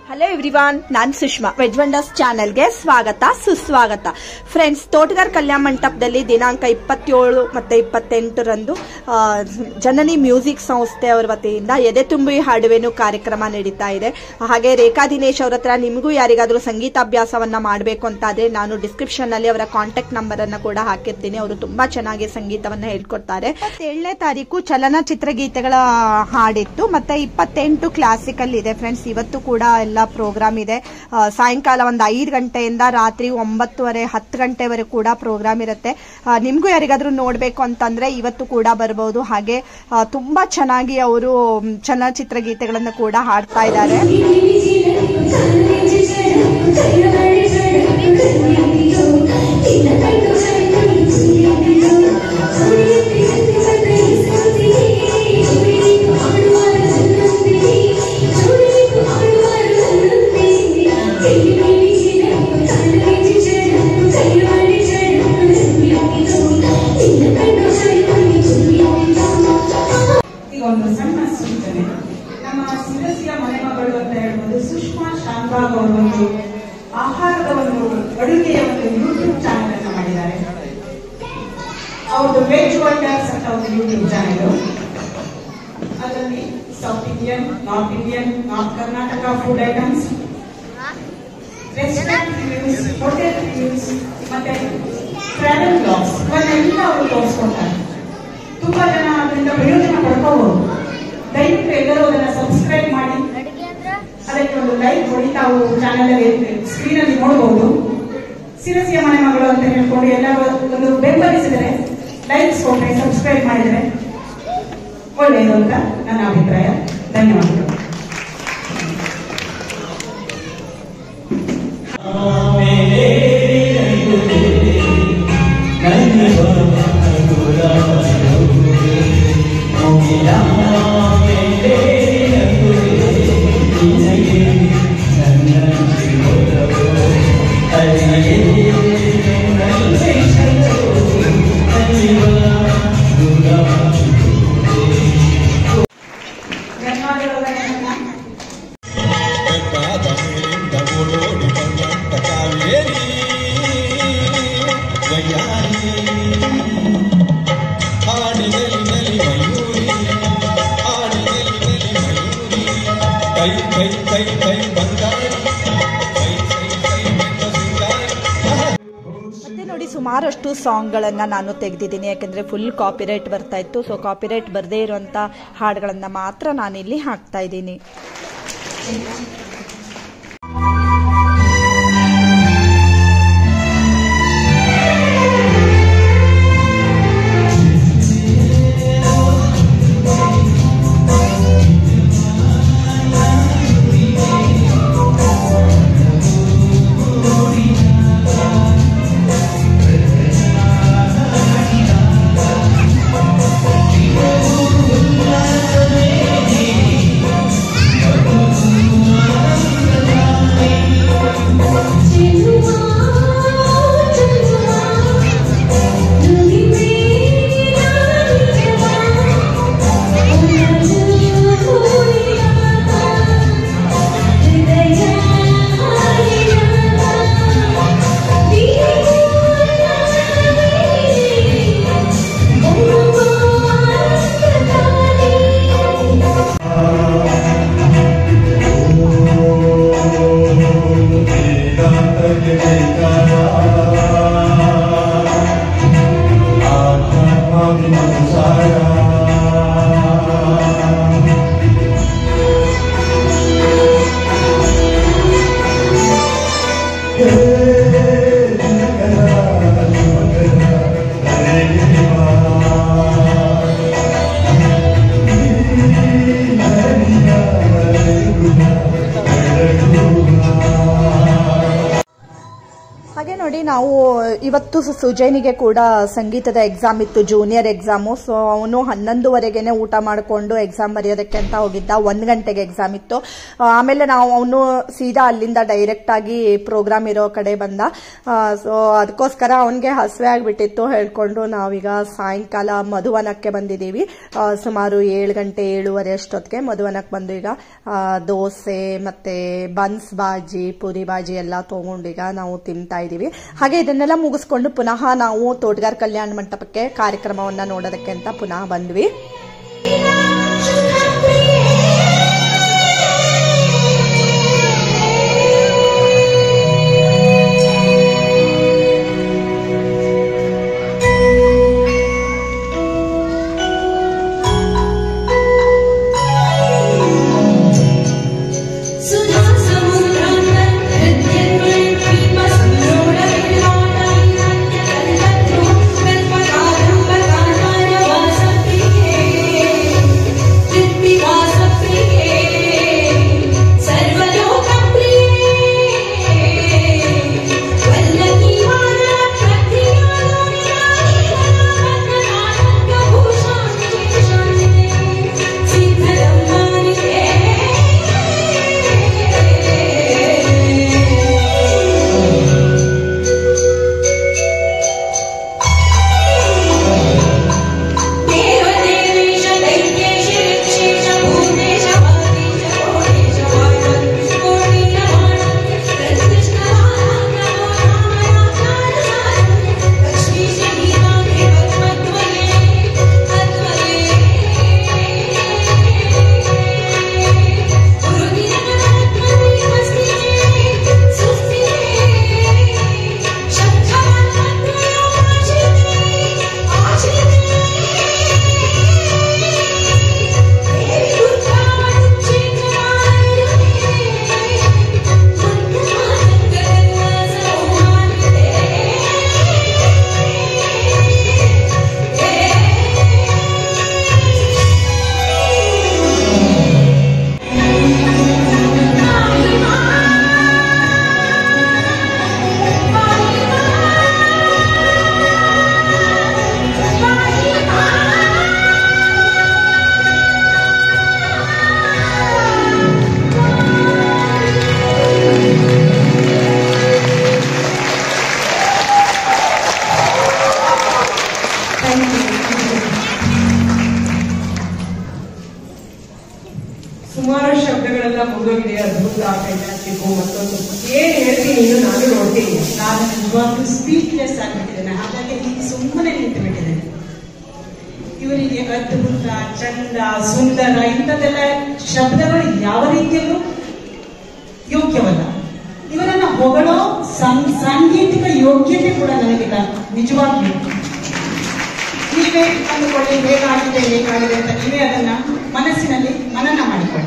Hello everyone, ನಾನ್ Sushma. Veg wonders ಚಾನೆಲ್ಗೆ ಸ್ವಾಗತ ಸುಸ್ವಾಗತ. ಫ್ರೆಂಡ್ಸ್, ತೋಟಗಾರ್ ಕಲ್ಯಾಣ ಮಂಟಪದಲ್ಲಿ ದಿನಾಂಕ 27 ಮತ್ತು 28ರಂದು ಜನನಿ ಮ್ಯೂಸಿಕ್ ಸಂಸ್ಥೆ ಅವರ ವತಿಯಿಂದ ಎದೆ ತುಂಬಿ ಹಾಡುವೆನು ಕಾರ್ಯಕ್ರಮ ನಡೀತಾ ಇದೆ. ಹಾಗೆ ರೇಖಾ ದಿನೇಶ್ ಅವ್ರ ಹತ್ರ ನಿಮಗೂ ಯಾರಿಗಾದ್ರೂ ಸಂಗೀತಾಭ್ಯಾಸವನ್ನ ಮಾಡಬೇಕು ಅಂತಾದ್ರೆ ನಾನು ಡಿಸ್ಕ್ರಿಪ್ಷನ್ ನಲ್ಲಿ ಅವರ ಕಾಂಟ್ಯಾಕ್ಟ್ ನಂಬರ್ ಅನ್ನ ಕೂಡ ಹಾಕಿರ್ತೀನಿ. ಅವರು ತುಂಬಾ ಚೆನ್ನಾಗಿ ಸಂಗೀತವನ್ನ ಹೇಳ್ಕೊಡ್ತಾರೆ. 27ನೇ ತಾರೀಕು ಚಲನಚಿತ್ರ ಗೀತೆಗಳ ಹಾಡಿತ್ತು, ಮತ್ತೆ 28 ಕ್ಲಾಸಿಕಲ್ ಇದೆ. ಫ್ರೆಂಡ್ಸ್, ಇವತ್ತು ಕೂಡ ಎಲ್ಲ ಪ್ರೋಗ್ರಾಮ್ ಇದೆ. ಸಾಯಂಕಾಲ ಒಂದು 5 ಗಂಟೆಯಿಂದ ರಾತ್ರಿ 9:30-10 ಗಂಟೆವರೆಗೂ ಕೂಡ ಪ್ರೋಗ್ರಾಮ್ ಇರುತ್ತೆ. ನಿಮ್ಗೂ ಯಾರಿಗಾದ್ರೂ ನೋಡ್ಬೇಕು ಅಂತಂದ್ರೆ ಇವತ್ತು ಕೂಡ ಬರಬಹುದು. ಹಾಗೆ ತುಂಬಾ ಚೆನ್ನಾಗಿ ಅವರು ಚಲನಚಿತ್ರ ಗೀತೆಗಳನ್ನು ಕೂಡ ಹಾಡ್ತಾ ಇದ್ದಾರೆ. ಒಂದು ಸಣ್ಣ ಸೂಚನೆ, ನಮ್ಮ ಸಿರಸಿಯ ಮನೆಮಗಳು ಅಂತ ಹೇಳ್ಬೋದು ಸುಷ್ಮಾ ಶಾನ್ಭಾಗ್ ಅವರು ಒಂದು ಆಹಾರದ ಒಂದು ಅಡುಗೆಯ ಒಂದು ಯೂಟ್ಯೂಬ್ ಚಾನೆಲ್ ಅನ್ನು ಮಾಡಿದ್ದಾರೆ. ಅವ್ರದ್ದು ವೆಜ್ ವಂಡರ್ಸ್ ಅಂತ ಒಂದು ಯೂಟ್ಯೂಬ್ ಚಾನೆಲ್. ಅದರಲ್ಲಿ south Indian, north Indian, north Karnataka food items, restaurant reviews, hotel reviews ಮತ್ತೆ ಟ್ರಾವೆಲ್ ಬ್ಲಾಗ್ಸ್ ಇವನ್ನೆಲ್ಲ ಅವರು ತೋರಿಸ್ಕೊಡ್ತಾರೆ. ತುಂಬಾ ಜನ ಅದರಿಂದ ಪ್ರಯೋಜನ ಪಡ್ಕೋಬಹುದು. ದಯವಿಟ್ಟು ಎಲ್ಲರೂ ಅದನ್ನ ಸಬ್ಸ್ಕ್ರೈಬ್ ಮಾಡಿ, ಅದಕ್ಕೆ ಒಂದು ಲೈಕ್ ಕೊಡಿ. ತಾವು ಚಾನೆಲ್ ಸ್ಕ್ರೀನ್ ಅಲ್ಲಿ ನೋಡಬಹುದು. ಸಿರಸಿಯ ಮನೆ ಮಗಳು ಅಂತ ಹೇಳ್ಕೊಂಡು ಎಲ್ಲರೂ ಒಂದು ಬೆಂಬಲಿಸಿದರೆ, ಲೈಕ್ಸ್ ಕೊಟ್ಟರೆ, ಸಬ್ಸ್ಕ್ರೈಬ್ ಮಾಡಿದರೆ ಒಳ್ಳೆಯದು ಅಂತ ನನ್ನ ಅಭಿಪ್ರಾಯ. ಧನ್ಯವಾದಗಳು. ಮತ್ತೆ ನೋಡಿ, ಸುಮಾರಷ್ಟು ಸಾಂಗ್ಗಳನ್ನ ನಾನು ತೆಗೆದಿದ್ದೀನಿ. ಯಾಕಂದ್ರೆ ಫುಲ್ ಕಾಪಿರೈಟ್ ಬರ್ತಾ ಇತ್ತು. ಸೊ ಕಾಪಿರೈಟ್ ಬರದೇ ಇರುವಂತ ಹಾಡುಗಳನ್ನ ಮಾತ್ರ ನಾನಿಲ್ಲಿ ಹಾಕ್ತಾ ಇದ್ದೀನಿ. ನೋಡಿ ನಾವು ಇವತ್ತು ಸುಜಯ್ನಿಗೆ ಕೂಡ ಸಂಗೀತದ ಎಕ್ಸಾಮ್ ಇತ್ತು, ಜೂನಿಯರ್ ಎಕ್ಸಾಮು. ಸೊ ಅವನು 11:30ಗೆ ಊಟ ಮಾಡಿಕೊಂಡು ಎಕ್ಸಾಮ್ ಬರೆಯೋದಕ್ಕೆ ಅಂತ ಹೋಗಿದ್ದ. 1 ಗಂಟೆಗೆ ಎಕ್ಸಾಮ್ ಇತ್ತು. ಆಮೇಲೆ ಅವನು ಸೀದಾ ಅಲ್ಲಿಂದ ಡೈರೆಕ್ಟ್ ಆಗಿ ಪ್ರೋಗ್ರಾಮ್ ಇರೋ ಕಡೆ ಬಂದ. ಸೊ ಅದಕ್ಕೋಸ್ಕರ ಅವನಿಗೆ ಹಸಿವೆ ಆಗಿಬಿಟ್ಟಿತ್ತು. ಹೇಳ್ಕೊಂಡು ನಾವೀಗ ಸಾಯಂಕಾಲ ಮಧುವನಕ್ಕೆ ಬಂದಿದ್ದೀವಿ. ಸುಮಾರು 7 ಗಂಟೆ 7:30 ಅಷ್ಟೊತ್ತಿಗೆ ಮಧುವನಕ್ಕೆ ಬಂದು ಈಗ ದೋಸೆ ಮತ್ತೆ ಬನ್ಸ್ ಬಾಜಿ, ಪೂರಿ ಬಾಜಿ ಎಲ್ಲ ತಗೊಂಡು ಈಗ ನಾವು ತಿಂತಾ ಇದೀವಿ. ಹಾಗೆ ಇದನ್ನೆಲ್ಲ ಮುಗಿಸ್ಕೊಂಡು ಪುನಃ ನಾವು ತೋಟಗಾರ್ ಕಲ್ಯಾಣ ಮಂಟಪಕ್ಕೆ ಕಾರ್ಯಕ್ರಮವನ್ನ ನೋಡೋದಕ್ಕೆ ಅಂತ ಪುನಃ ಬಂದ್ವಿ. ಸುಮಾರು ಶಬ್ದಗಳೆಲ್ಲ ಮುಗಿದೋಗಿದೆ. ಅದ್ಭುತ, ಫ್ಯಾಂಟಾಸ್ಟಿಕ್, ಮತ್ತೊಂದು ಏನ್ ಹೇಳ್ತೀನಿ ಇನ್ನು ನಾನು ನೋಡ್ತೀನಿ. ನಾನು ನಿಜವಾಗ್ಲೂ ಸ್ಪೀಚ್ಲೆಸ್ ಆಗ್ಬಿಟ್ಟಿದ್ದೇನೆ. ಹಾಗಾಗಿ ಈಗ ಸುಮ್ಮನೆ ನಿಂತು ಬಿಟ್ಟಿದ್ದೇನೆ. ಇವರಿಗೆ ಅದ್ಭುತ, ಚಂದ, ಸುಂದರ ಇಂಥದ್ದೆಲ್ಲ ಶಬ್ದಗಳು ಯಾವ ರೀತಿಯಲ್ಲೂ ಯೋಗ್ಯವಲ್ಲ. ಇವರನ್ನ ಹೊಗಳೋ ಸಾಂಗೀತಿಕ ಯೋಗ್ಯತೆ ಕೂಡ ನನಗಿಲ್ಲ ನಿಜವಾಗ್ಲೂ. ನೀವೇ ಅಂದುಕೊಳ್ಳಿ ಹೇಗಾಗಿದೆ ಅಂತ ನೀವೇ ಅದನ್ನ ಮನಸ್ಸಿನಲ್ಲಿ ಮನನ ಮಾಡಿಕೊಳ್ಳಿ.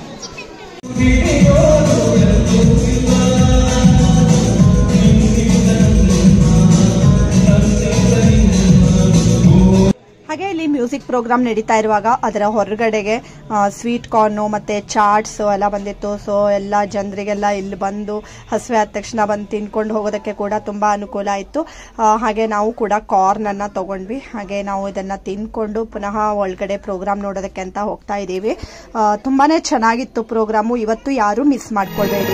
ಹಾಗೆ ಇಲ್ಲಿ ಮ್ಯೂಸಿಕ್ ಪ್ರೋಗ್ರಾಮ್ ನಡೀತಾ ಇರುವಾಗ ಅದರ ಹೊರಗಡೆಗೆ ಸ್ವೀಟ್ ಕಾರ್ನು ಮತ್ತೆ ಚಾಟ್ಸ್ ಎಲ್ಲ ಬಂದಿತ್ತು. ಸೊ ಎಲ್ಲ ಜನರಿಗೆಲ್ಲ ಇಲ್ಲಿ ಬಂದು ಹಸಿವೆ ಆದ ತಕ್ಷಣ ಬಂದು ತಿನ್ಕೊಂಡು ಹೋಗೋದಕ್ಕೆ ಕೂಡ ತುಂಬಾ ಅನುಕೂಲ ಆಯಿತು. ಹಾಗೆ ನಾವು ಕೂಡ ಕಾರ್ನನ್ನು ತಗೊಂಡ್ವಿ. ಹಾಗೆ ನಾವು ಇದನ್ನ ತಿನ್ಕೊಂಡು ಪುನಃ ಒಳಗಡೆ ಪ್ರೋಗ್ರಾಮ್ ನೋಡೋದಕ್ಕೆ ಅಂತ ಹೋಗ್ತಾ ಇದ್ದೀವಿ. ತುಂಬಾನೇ ಚೆನ್ನಾಗಿತ್ತು ಪ್ರೋಗ್ರಾಮು. ಇವತ್ತು ಯಾರು ಮಿಸ್ ಮಾಡ್ಕೊಳ್ಬೇಡಿ.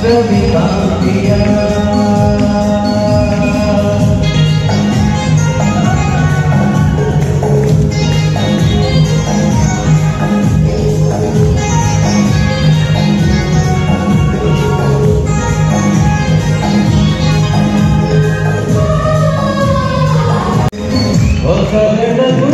ರವಿಕಾಂತಿಯ ಹೊಸ ಬೆಳಕು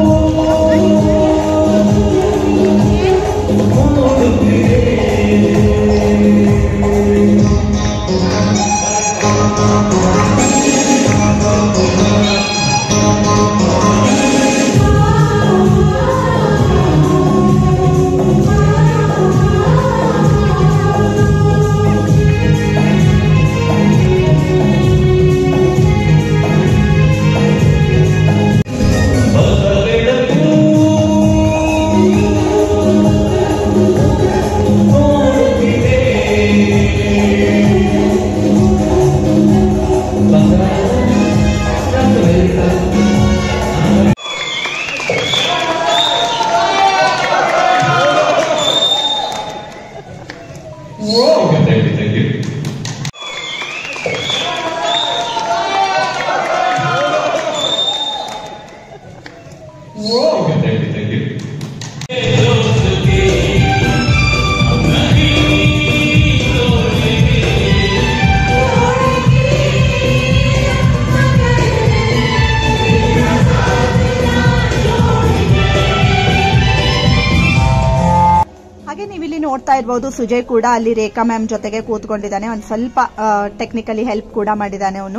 ಹಾಗೆ ನೀವಿಲ್ಲಿ ನೋಡ್ತಾ ಇರಬಹುದು ಸುಜಯ್ ಕೂಡ ಅಲ್ಲಿ ರೇಖಾ ಮ್ಯಾಮ್ ಜೊತೆಗೆ ಕೂತ್ಕೊಂಡಿದ್ದಾನೆ. ಒಂದ್ ಸ್ವಲ್ಪ ಟೆಕ್ನಿಕಲಿ ಹೆಲ್ಪ್ ಕೂಡ ಮಾಡಿದ್ದಾನೆ ಅವನು.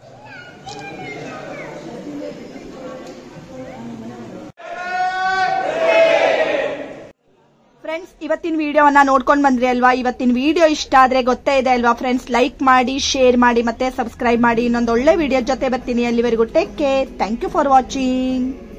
ಫ್ರೆಂಡ್ಸ್, ಇವತ್ತಿನ ವಿಡಿಯೋವನ್ನ ನೋಡ್ಕೊಂಡ್ ಬಂದ್ರಿ ಅಲ್ವಾ? ಇವತ್ತಿನ ವಿಡಿಯೋ ಇಷ್ಟ ಆದ್ರೆ ಗೊತ್ತೇ ಇದೆ ಅಲ್ವಾ ಫ್ರೆಂಡ್ಸ್, ಲೈಕ್ ಮಾಡಿ, ಶೇರ್ ಮಾಡಿ, ಮತ್ತೆ ಸಬ್ಸ್ಕ್ರೈಬ್ ಮಾಡಿ. ಇನ್ನೊಂದು ಒಳ್ಳೆ ವಿಡಿಯೋ ಜೊತೆ ಬರ್ತೀನಿ. ಅಲ್ಲಿವರೆಗೂ take care. Thank you for watching.